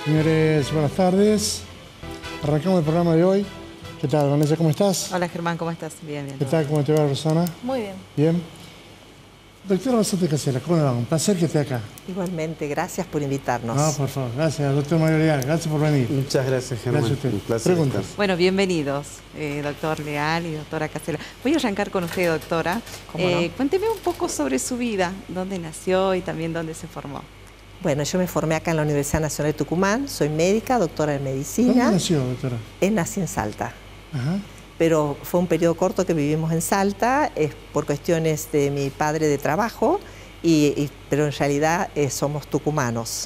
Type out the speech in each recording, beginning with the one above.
Señores, buenas tardes. Arrancamos el programa de hoy. ¿Qué tal, Vanessa? ¿Cómo estás? Hola, Germán, ¿cómo estás? Bien, bien. ¿Qué tal? ¿Cómo te va, Rosana? Muy bien. Bien. Doctora Rosana Casella, ¿cómo le va? Un placer que esté acá. Igualmente, gracias por invitarnos. No, por favor. Gracias, doctor Mario Leal. Gracias por venir. Muchas gracias, Germán. Gracias a usted. Un placer Preguntas. estar. Bueno, bienvenidos, doctor Leal y doctora Casella. Voy a arrancar con usted, doctora. ¿Cómo no? Cuénteme un poco sobre su vida, dónde nació y también dónde se formó. Bueno, yo me formé acá en la Universidad Nacional de Tucumán, soy médica, doctora en medicina. ¿Dónde nació, doctora? Nací en Salta, Ajá. pero fue un periodo corto que vivimos en Salta, por cuestiones de mi padre de trabajo, pero en realidad somos tucumanos.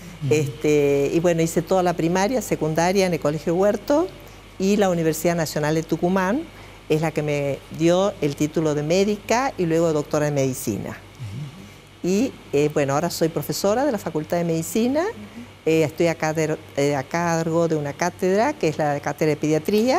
Y bueno, hice toda la primaria, secundaria en el Colegio Huerto, y la Universidad Nacional de Tucumán es la que me dio el título de médica y luego doctora en medicina. Y bueno, ahora soy profesora de la Facultad de Medicina, estoy a cargo de una cátedra, que es la cátedra de pediatría,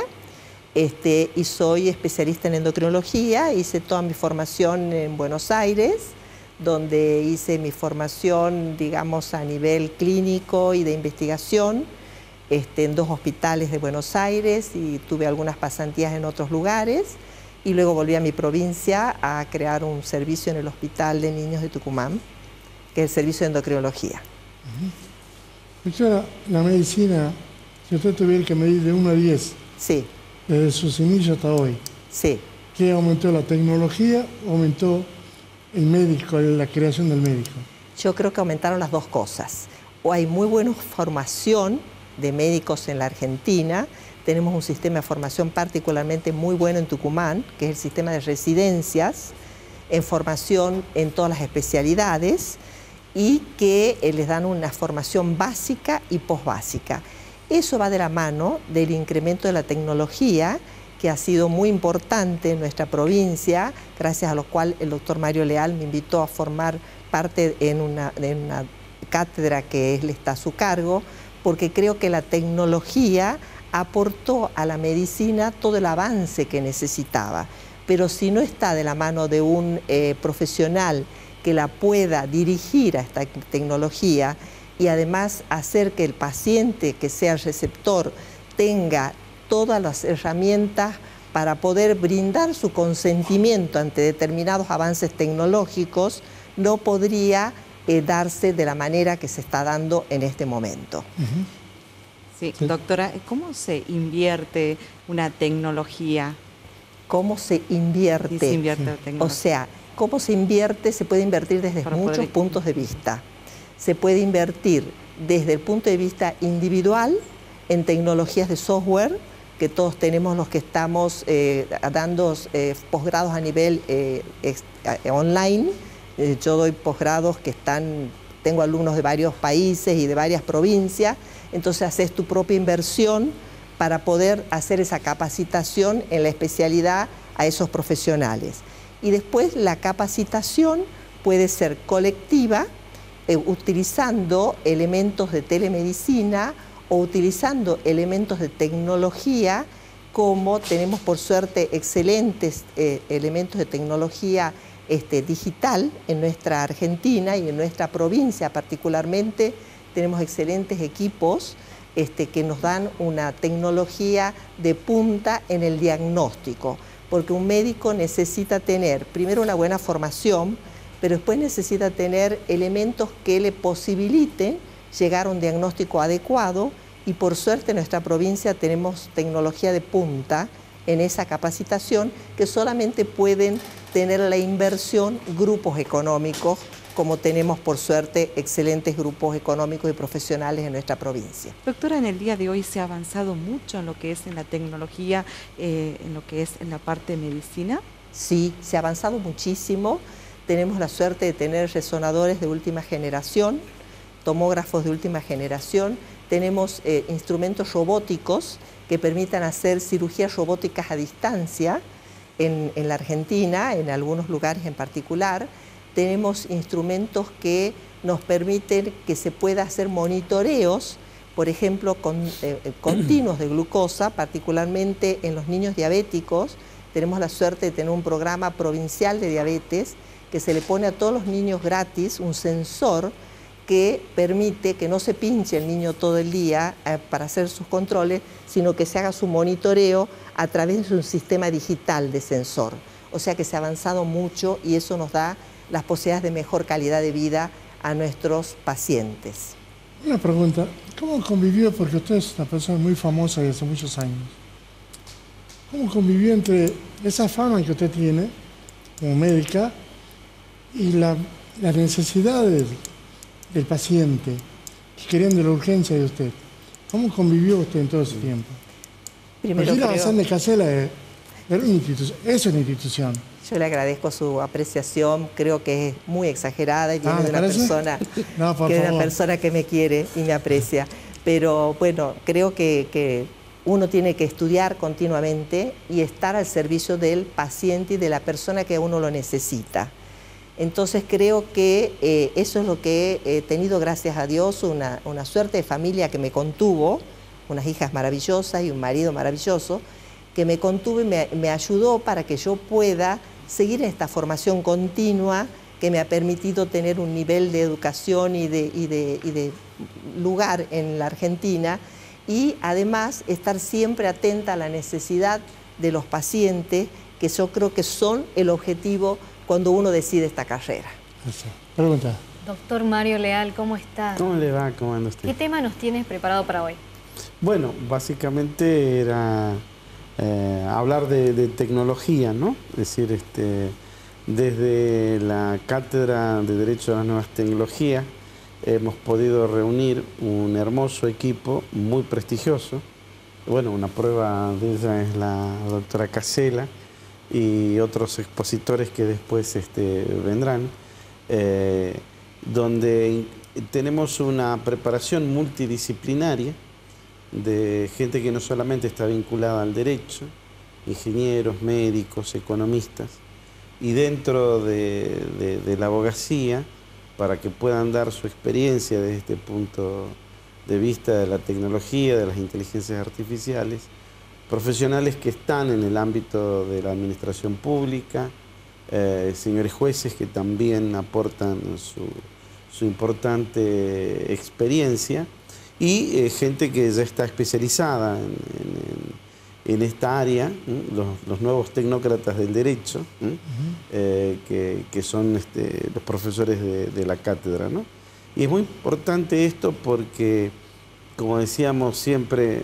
y soy especialista en endocrinología. Hice toda mi formación en Buenos Aires, donde hice mi formación, digamos, a nivel clínico y de investigación, en 2 hospitales de Buenos Aires, y tuve algunas pasantías en otros lugares. Y luego volví a mi provincia a crear un servicio en el Hospital de Niños de Tucumán, que es el servicio de endocrinología. Doctora, la medicina, si usted tuviera que medir de 1 a 10, Sí, desde sus inicios hasta hoy, sí. ¿qué aumentó la tecnología o aumentó el médico, la creación del médico? Yo creo que aumentaron las dos cosas. O hay muy buena formación de médicos en la Argentina. Tenemos un sistema de formación particularmente muy bueno en Tucumán, que es el sistema de residencias, en formación en todas las especialidades, y que les dan una formación básica y posbásica. Eso va de la mano del incremento de la tecnología, que ha sido muy importante en nuestra provincia, gracias a lo cual el doctor Mario Leal me invitó a formar parte en una cátedra que él está a su cargo, porque creo que la tecnología aportó a la medicina todo el avance que necesitaba. Pero si no está de la mano de un profesional que la pueda dirigir a esta tecnología y además hacer que el paciente, que sea el receptor, tenga todas las herramientas para poder brindar su consentimiento ante determinados avances tecnológicos, no podría darse de la manera que se está dando en este momento. Sí, doctora, ¿cómo se invierte una tecnología? ¿Cómo se invierte? Y se invierte la tecnología. O sea, ¿cómo se invierte? Se puede invertir desde muchos puntos de vista. Se puede invertir desde el punto de vista individual en tecnologías de software, que todos tenemos los que estamos dando posgrados a nivel online. Yo doy posgrados que tengo alumnos de varios países y de varias provincias, entonces haces tu propia inversión para poder hacer esa capacitación en la especialidad a esos profesionales. Y después la capacitación puede ser colectiva, utilizando elementos de telemedicina o utilizando elementos de tecnología, como tenemos por suerte excelentes elementos de tecnología digital en nuestra Argentina y en nuestra provincia particularmente. Tenemos excelentes equipos que nos dan una tecnología de punta en el diagnóstico, porque un médico necesita tener primero una buena formación, pero después necesita tener elementos que le posibiliten llegar a un diagnóstico adecuado, y por suerte en nuestra provincia tenemos tecnología de punta en esa capacitación, que solamente pueden tener la inversión grupos económicos, como tenemos por suerte excelentes grupos económicos y profesionales en nuestra provincia. Doctora, en el día de hoy se ha avanzado mucho en lo que es en la tecnología, en lo que es en la parte de medicina. Sí, se ha avanzado muchísimo. Tenemos la suerte de tener resonadores de última generación, tomógrafos de última generación. Tenemos instrumentos robóticos que permitan hacer cirugías robóticas a distancia en la Argentina, en algunos lugares en particular. Tenemos instrumentos que nos permiten que se pueda hacer monitoreos, por ejemplo, continuos de glucosa, particularmente en los niños diabéticos. Tenemos la suerte de tener un programa provincial de diabetes que se le pone a todos los niños gratis un sensor que permite que no se pinche el niño todo el día para hacer sus controles, sino que se haga su monitoreo a través de un sistema digital de sensor. O sea que se ha avanzado mucho y eso nos da las posibilidades de mejor calidad de vida a nuestros pacientes. Una pregunta, ¿cómo convivió, porque usted es una persona muy famosa desde hace muchos años, cómo convivió entre esa fama que usted tiene como médica y las necesidades del paciente que querían de la urgencia de usted? ¿Cómo convivió usted en todo ese tiempo? Primero Porque la Bazán de Casela es una institución. Yo le agradezco su apreciación, creo que es muy exagerada y viene de una persona, una persona que me quiere y me aprecia. Pero bueno, creo que uno tiene que estudiar continuamente y estar al servicio del paciente y de la persona que uno lo necesita. Entonces creo que eso es lo que he tenido, gracias a Dios, una suerte de familia que me contuvo, unas hijas maravillosas y un marido maravilloso, que me contuvo y me ayudó para que yo pueda seguir en esta formación continua que me ha permitido tener un nivel de educación y de lugar en la Argentina, y además estar siempre atenta a la necesidad de los pacientes, que yo creo que son el objetivo cuando uno decide esta carrera. Pregunta. Doctor Mario Leal, ¿cómo está? ¿Cómo le va? ¿Cómo anda usted? ¿Qué tema nos tienes preparado para hoy? Bueno, básicamente era hablar de tecnología, ¿no? Es decir, desde la Cátedra de Derecho a las Nuevas Tecnologías hemos podido reunir un hermoso equipo muy prestigioso. Bueno, una prueba de ella es la doctora Casela y otros expositores que después vendrán, donde tenemos una preparación multidisciplinaria de gente que no solamente está vinculada al derecho, ingenieros, médicos, economistas, y dentro de la abogacía, para que puedan dar su experiencia desde este punto de vista de la tecnología, de las inteligencias artificiales, profesionales que están en el ámbito de la administración pública, señores jueces que también aportan su importante experiencia, y gente que ya está especializada en esta área, los nuevos tecnócratas del derecho, que son los profesores de la cátedra, ¿no? Y es muy importante esto porque, como decíamos siempre,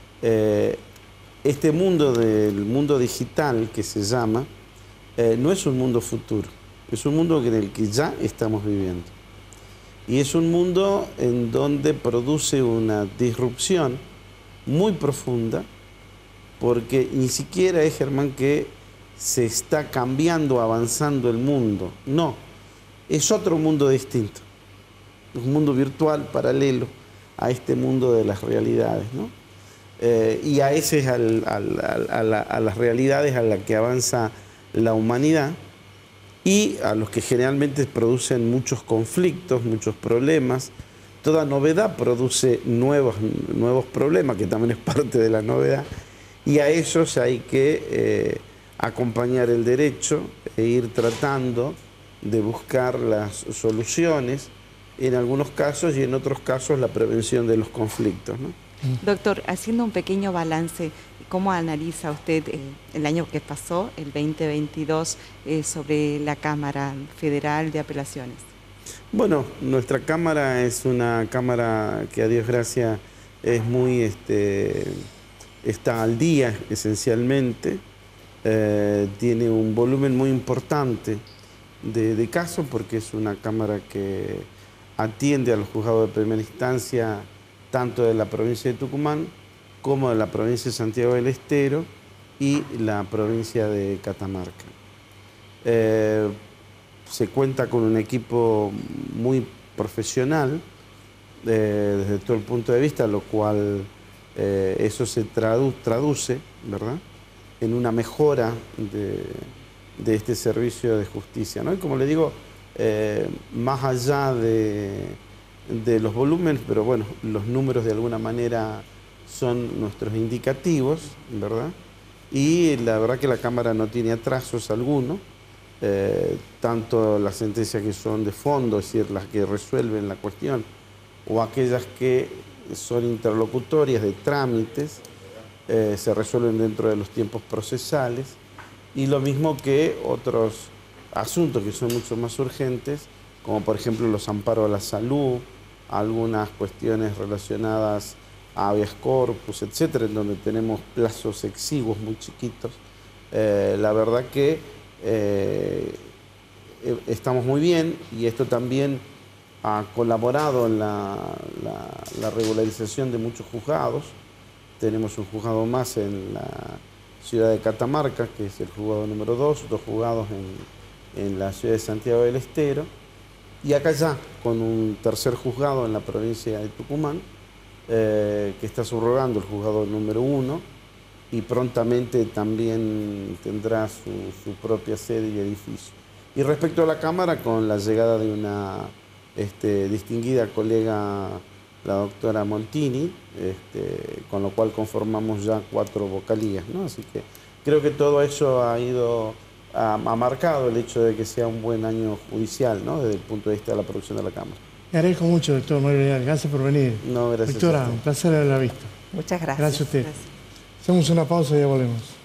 este mundo del mundo digital que se llama, no es un mundo futuro, es un mundo en el que ya estamos viviendo. Y es un mundo en donde produce una disrupción muy profunda, porque ni siquiera es, Germán, que se está cambiando, avanzando el mundo. No, es otro mundo distinto. Es un mundo virtual paralelo a este mundo de las realidades, ¿no? Y a las realidades a las que avanza la humanidad, y a los que generalmente producen muchos conflictos, muchos problemas. Toda novedad produce nuevos problemas, que también es parte de la novedad, y a esos hay que acompañar el derecho e ir tratando de buscar las soluciones, en algunos casos, y en otros casos la prevención de los conflictos, ¿no? Doctor, haciendo un pequeño balance, ¿cómo analiza usted el año que pasó, el 2022, sobre la Cámara Federal de Apelaciones? Bueno, nuestra Cámara es una Cámara que, a Dios gracias, es muy, está al día esencialmente, tiene un volumen muy importante de casos, porque es una Cámara que atiende a los juzgados de primera instancia, tanto de la provincia de Tucumán como de la provincia de Santiago del Estero y la provincia de Catamarca. Se cuenta con un equipo muy profesional desde todo el punto de vista, lo cual eso se traduce, ¿verdad?, en una mejora de este servicio de justicia, ¿no? Y como le digo, más allá de los volúmenes, pero bueno, los números de alguna manera son nuestros indicativos, ¿verdad? Y la verdad que la Cámara no tiene atrasos alguno, tanto las sentencias que son de fondo, es decir, las que resuelven la cuestión, o aquellas que son interlocutorias de trámites, se resuelven dentro de los tiempos procesales, y lo mismo que otros asuntos que son mucho más urgentes, como por ejemplo los amparos a la salud, algunas cuestiones relacionadas a habeas corpus, etcétera, en donde tenemos plazos exiguos muy chiquitos. La verdad que estamos muy bien, y esto también ha colaborado en la regularización de muchos juzgados. Tenemos un juzgado más en la ciudad de Catamarca, que es el juzgado número 2 juzgados en la ciudad de Santiago del Estero, y acá ya con un tercer juzgado en la provincia de Tucumán, que está subrogando el juzgado número 1, y prontamente también tendrá su propia sede y edificio. Y respecto a la Cámara, con la llegada de una distinguida colega, la doctora Montini, con lo cual conformamos ya 4 vocalías, ¿no? Así que creo que todo eso ha marcado el hecho de que sea un buen año judicial, ¿no? Desde el punto de vista de la producción de la Cámara. Le agradezco mucho, doctor Mario Leal. Gracias por venir. No, gracias. Doctora, un placer haberla visto. Muchas gracias. Gracias a usted. Gracias. Hacemos una pausa y ya volvemos.